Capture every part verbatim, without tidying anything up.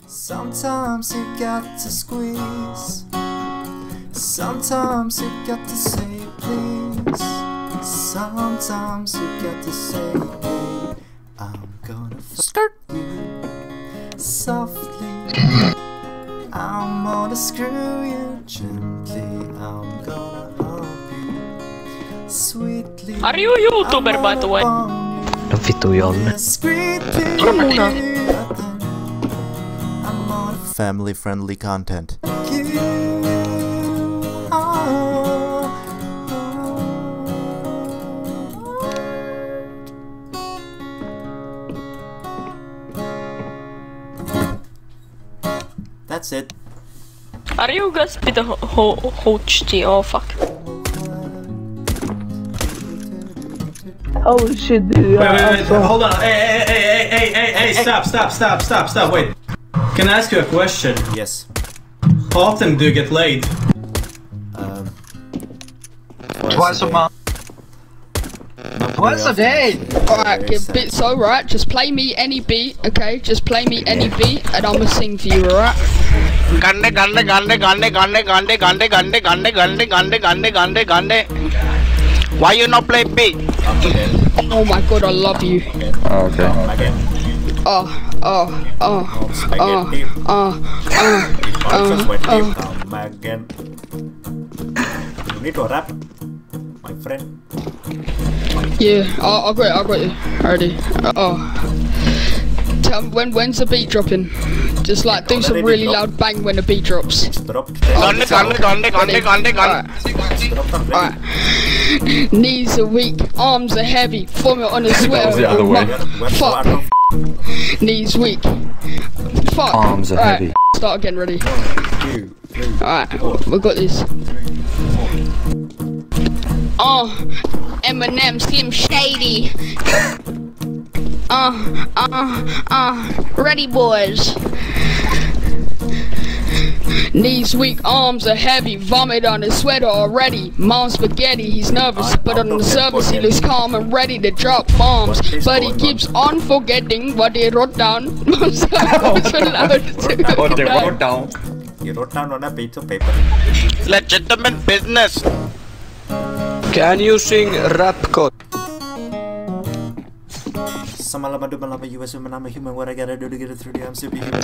Sometimes you got to squeeze. Sometimes you got to say please. Sometimes you got to say, hey, I'm gonna skirt you softly. I'm gonna screw you gently. I'm gonna help you sweetly. Are you a YouTuber, by the way? Non vittu jolle. Family friendly content. That's it. Are you GabzitoHD? Oh fuck. Oh shit, dude. Wait, wait, wait, hold on. Hey, hey, hey, hey, hey, hey, hey, stop, stop, stop, stop, stop, wait. Can I ask you a question? Yes. How often do you get laid? Um, twice, twice a, a month. Twice a day! Alright, give bit so right, just play me any beat, okay? Just play me any beat and I'ma sing for you, alright? Gande gande gande gande gande gande gande gande gande gande gande gande gande gande. Why you not play beat? Oh my god, I love you. Okay. Oh, oh, oh, oh, oh, oh, oh. You need to rap, my friend. Yeah, I'll, I'll got it, I'll got it. Already. Uh, oh. Tell me, when, when's the beat dropping? Just like do some really loud bang when the beat drops. Gande gande gande gande gande gande. Alright. Knees are weak, arms are heavy, vomit on a sweater. the other way. Fuck. Knees weak. Fuck. Arms are right. heavy. Start again, ready? Alright, we got this. Oh, Eminem, Slim Shady. Uh, uh, uh, ready boys. Knees weak, arms are heavy, vomit on his sweater already. Mom's spaghetti, he's nervous, but on the surface he looks calm and ready to drop bombs. But he keeps on forgetting what he wrote down. Most of us are allowed to What they wrote down? You wrote down on a piece of paper. Legitimate business. Can you sing rap code? Samalama dumalama U S woman, I'm a human, what I gotta do to get it through the I'm superhuman.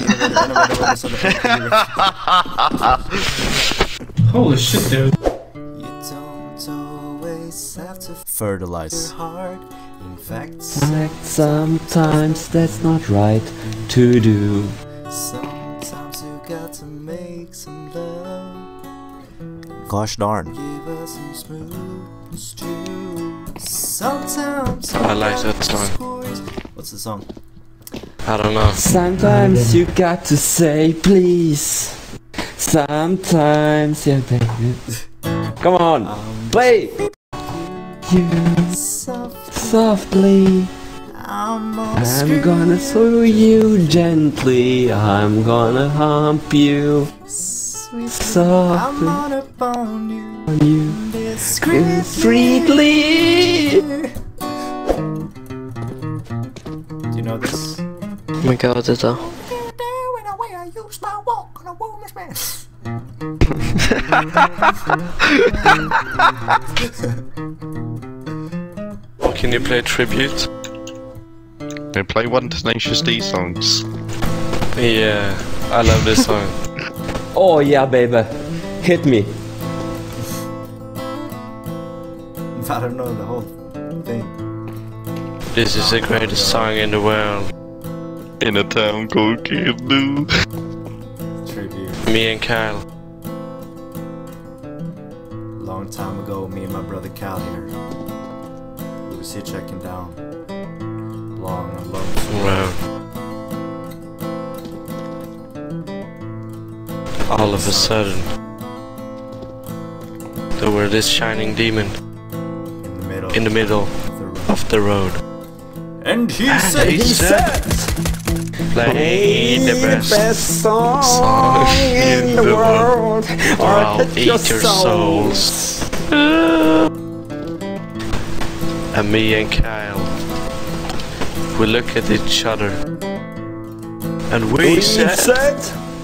Holy shit, dude. You don't always have to fertilize your heart. In fact, Sometimes that's not right to do. sometimes you got to make some love. Gosh darn. Give us some smooth stew. Sometimes I like that song. What's the song? I don't know. Sometimes you got to say please. Sometimes you baby. Come on, Um, play. You softly. I'm, I'm gonna throw you gently. I'm gonna hump you sweet. softly. I'm on upon you. On you discreetly. Do you know this? Oh my god, it's a... Can you play tribute? Can you play one Tenacious D songs? Yeah, I love this song. Oh yeah, baby, hit me. I don't know the whole thing. This is the greatest song in the world. In a town called Kidoo. Tribute. Me and Kyle. Long time ago, me and my brother Cal here. We was here checking down. Long and lonesome. Wow. All of a sudden, there were this shining demon In the middle. in the middle of the road. And he And said, he said, play the best song in the world, or I'll eat your souls. And me and Kyle, we look at each other And we, we said, said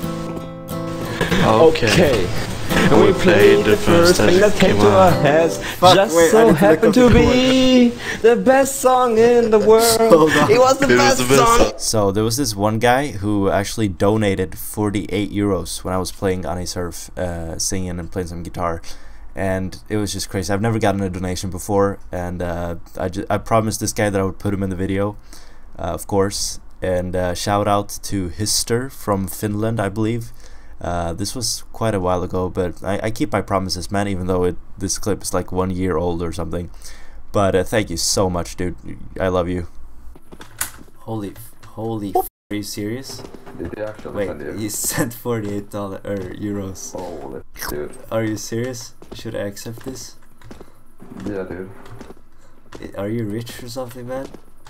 okay. okay. And we played the first thing that came to our heads. Fuck, Just wait, I so need to happened look to up the be the best song in the world. Hold on. It was the It was best the best song. song. So there was this one guy who actually donated forty-eight euros when I was playing on a surf, uh, singing and playing some guitar, and it was just crazy. I've never gotten a donation before, and uh, I ju I promised this guy that I would put him in the video, uh, of course. And uh, shout out to Hister from Finland, I believe. Uh, this was quite a while ago, but I, I keep my promises, man, even though it, this clip is like one year old or something. But uh, thank you so much, dude. I love you. Holy, holy, f are you serious? Did he actually Wait, send you? he sent forty-eight dollars or euros. Holy dude. Are you serious? Should I accept this? Yeah, dude. I- Are you rich or something, man?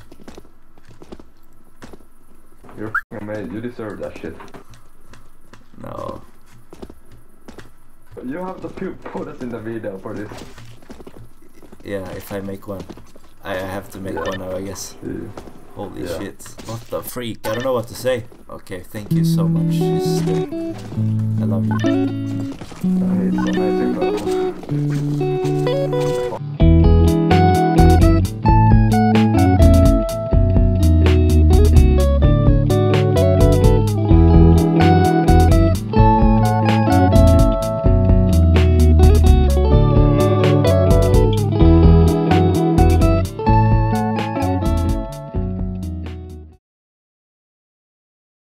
You're f***ing amazing. You deserve that shit. No. You have to put us in the video for this. Yeah, if I make one. I, I have to make Yeah. one now, I guess. Yeah. Holy Yeah. shit. What the freak? I don't know what to say. Okay, thank you so much. Sister. I love you. It's amazing, bro.